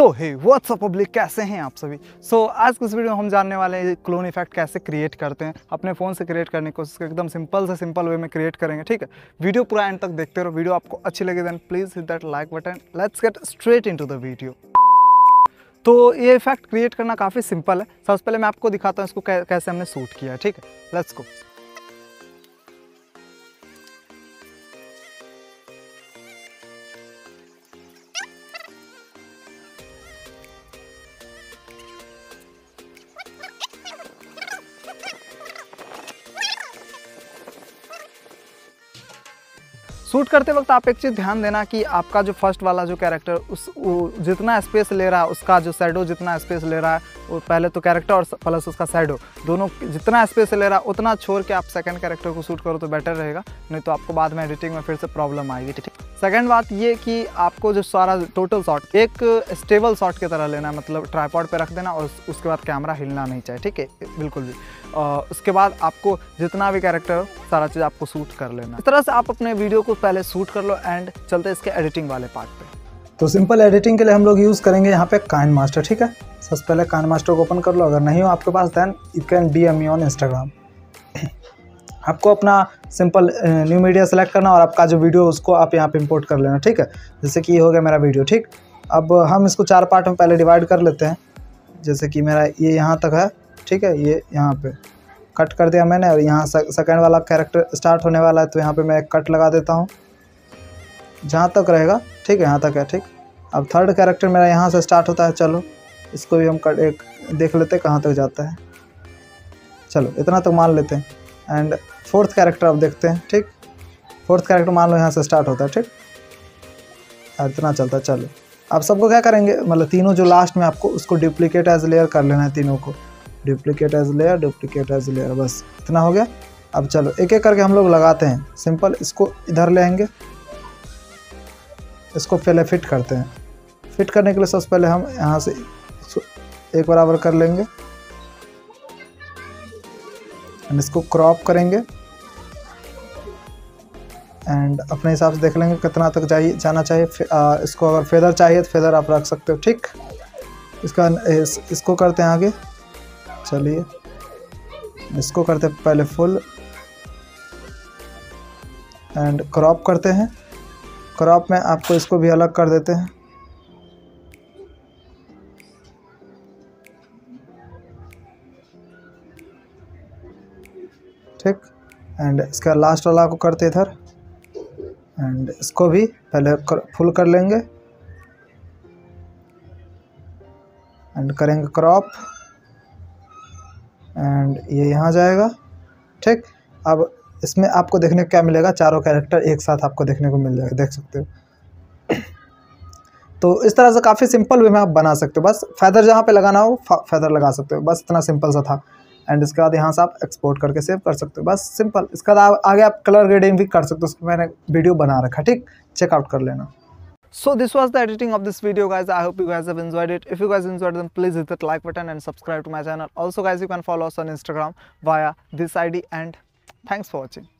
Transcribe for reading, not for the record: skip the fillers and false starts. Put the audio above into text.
सो hey what's up public, कैसे हैं आप सभी। आज की इस वीडियो में हम जानने वाले हैं क्लोन इफेक्ट कैसे क्रिएट करते हैं। अपने फ़ोन से क्रिएट करने की कोशिश एकदम सिंपल से सिंपल वे में क्रिएट करेंगे, ठीक है। वीडियो पूरा एंड तक देखते रहो। वीडियो आपको अच्छी लगे then please hit that like button. Let's get straight into the video. तो ये इफेक्ट क्रिएट करना काफ़ी सिंपल है। सबसे पहले मैं आपको दिखाता हूँ इसको कैसे हमने शूट किया है, ठीक है। Let's go. शूट करते वक्त आप एक चीज़ ध्यान देना कि आपका जो फर्स्ट वाला जो कैरेक्टर जितना स्पेस ले रहा है, उसका जो शैडो जितना स्पेस ले रहा है, वो पहले तो कैरेक्टर और प्लस उसका शैडो दोनों जितना स्पेस ले रहा है उतना छोड़ के आप सेकंड कैरेक्टर को शूट करो तो बेटर रहेगा। नहीं तो आपको बाद में एडिटिंग में फिर से प्रॉब्लम आएगी, ठीक है। सेकंड बात ये कि आपको जो सारा टोटल शॉट एक स्टेबल शॉट की तरह लेना है, मतलब ट्राइपॉड पे रख देना और उसके बाद कैमरा हिलना नहीं चाहिए, ठीक है, बिल्कुल भी। उसके बाद आपको जितना भी कैरेक्टर हो सारा चीज़ आपको शूट कर लेना। इस तरह से आप अपने वीडियो को पहले शूट कर लो एंड चलते इसके एडिटिंग वाले पार्ट पे। तो सिंपल एडिटिंग के लिए हम लोग यूज़ करेंगे यहाँ पे काइनमास्टर, ठीक है। सबसे पहले काइनमास्टर को ओपन कर लो। अगर नहीं हो आपके पास then you can DM me on Instagram. आपको अपना सिंपल न्यू मीडिया सेलेक्ट करना और आपका जो वीडियो उसको आप यहाँ पे इंपोर्ट कर लेना, ठीक है। जैसे कि ये हो गया मेरा वीडियो, ठीक। अब हम इसको 4 पार्ट में पहले डिवाइड कर लेते हैं। जैसे कि मेरा ये यहाँ तक है, ठीक है। ये यहाँ पे कट कर दिया मैंने और यहाँ सेकंड वाला कैरेक्टर स्टार्ट होने वाला है तो यहाँ पे मैं एक कट लगा देता हूँ जहाँ तक रहेगा, ठीक है। यहाँ तक है, ठीक। अब थर्ड कैरेक्टर मेरा यहाँ से स्टार्ट होता है। चलो इसको भी हम एक देख लेते हैं कहाँ तक जाता है। चलो इतना तक मान लेते हैं। एंड फोर्थ कैरेक्टर अब देखते हैं, ठीक। फोर्थ कैरेक्टर मान लो यहाँ से स्टार्ट होता है, ठीक। इतना चलता है। चलो अब सबको क्या करेंगे, मतलब तीनों जो लास्ट में आपको उसको डुप्लीकेट एज लेयर कर लेना है। तीनों को duplicate as layer, duplicate as layer, बस इतना हो गया। अब चलो एक एक करके हम लोग लगाते हैं। सिंपल इसको इधर ले आएंगे, इसको पहले फिट करते हैं। फिट करने के लिए सबसे पहले हम यहाँ से एक बराबर कर लेंगे एंड इसको क्रॉप करेंगे एंड अपने हिसाब से देख लेंगे कितना तक जाना चाहिए। इसको अगर फेदर चाहिए तो फेदर आप रख सकते हो, ठीक। इसको करते हैं आगे। चलिए इसको करते हैं पहले फुल एंड क्रॉप करते हैं। क्रॉप में आपको इसको भी अलग कर देते हैं, ठीक। एंड इसका लास्ट वाला को करते इधर एंड इसको भी पहले फुल कर लेंगे एंड करेंगे क्रॉप एंड ये यहाँ जाएगा, ठीक। अब इसमें आपको देखने को क्या मिलेगा, चारों कैरेक्टर एक साथ आपको देखने को मिल जाएगा, देख सकते हो। तो इस तरह से काफ़ी सिंपल वे में आप बना सकते हो। बस फेदर जहाँ पे लगाना हो फेदर लगा सकते हो, बस इतना सिंपल सा था। एंड इसके बाद यहाँ से आप एक्सपोर्ट करके सेव कर सकते हो, बस सिंपल। इसके बाद आगे आप कलर ग्रेडिंग भी कर सकते हो, उसको मैंने वीडियो बना रखा, ठीक। चेकआउट कर लेना। So this was the editing of this video, guys. I hope you guys have enjoyed it. If you guys enjoyed it, then please hit that like button and subscribe to my channel. Also guys, you can follow us on Instagram via this ID, and thanks for watching.